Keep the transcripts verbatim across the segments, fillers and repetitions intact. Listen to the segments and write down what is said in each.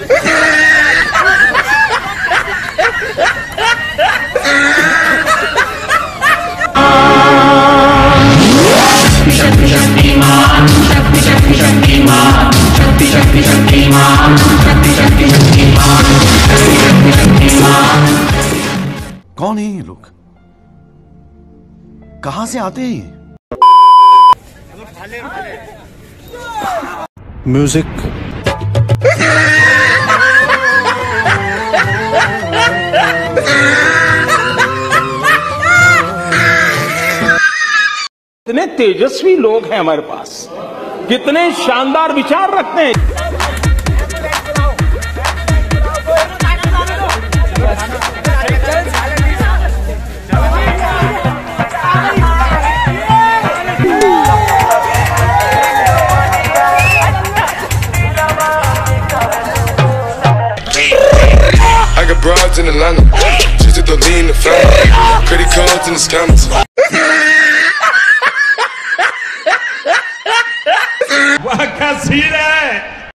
कौन है ये लोग? कहां से आते हैं? म्यूजिक। कितने तेजस्वी लोग हैं हमारे पास, कितने शानदार विचार रखते हैं। I got broads in Atlanta, just to lean the family, credit cards and the scammers. वाह क्या सीन है।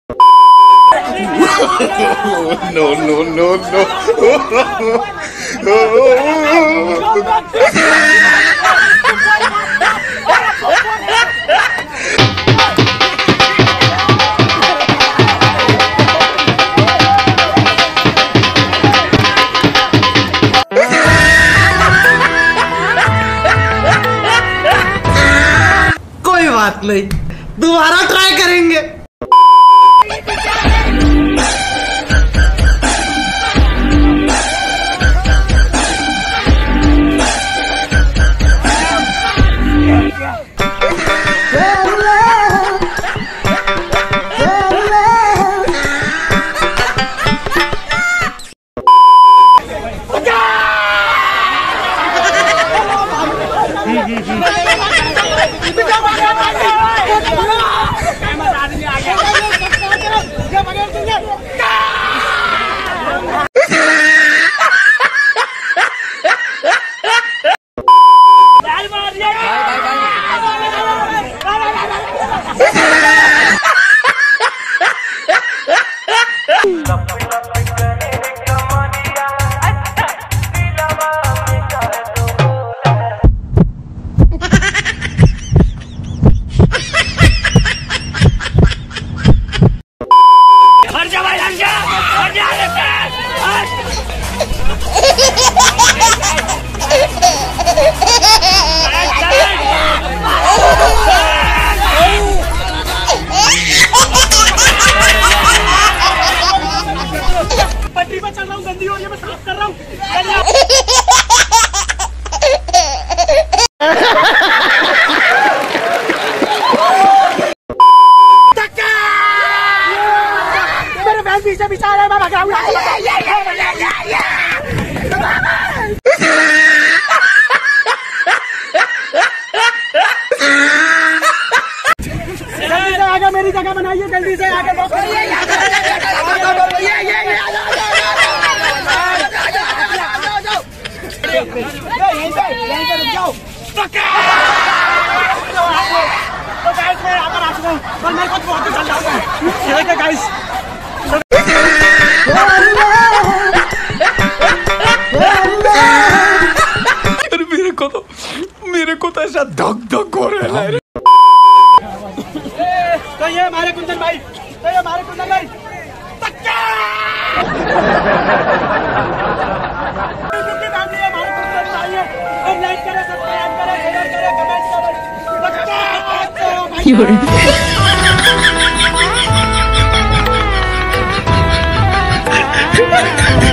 No, no, no, no. कोई बात नहीं, दोबारा ट्राई करेंगे। पटरी पर चल रहा हूँ, गंदी हो रही है, मैं साफ कर रहा हूँ। मेरे फैन पीछे पीछे आ रहे हैं, मैं भाग रहा हूँ। जल्दी से आगे मेरी जगह बनाइए, जल्दी से आगे। यहीं पे यहीं पे रुक जाओ। तो गाइस मैं आकर आ चुका हूँ, पर मैं खुद बहुत चल जाऊंगा। ये देखिए गाइस, मेरे को तो मेरे को तो ऐसा धक धक हो रहा है। तो ये हमारे कुंदन भाई, तो ये हमारे कुंदन भाई लाइक करें, सब्सक्राइब करें, शेयर करें, कमेंट करें।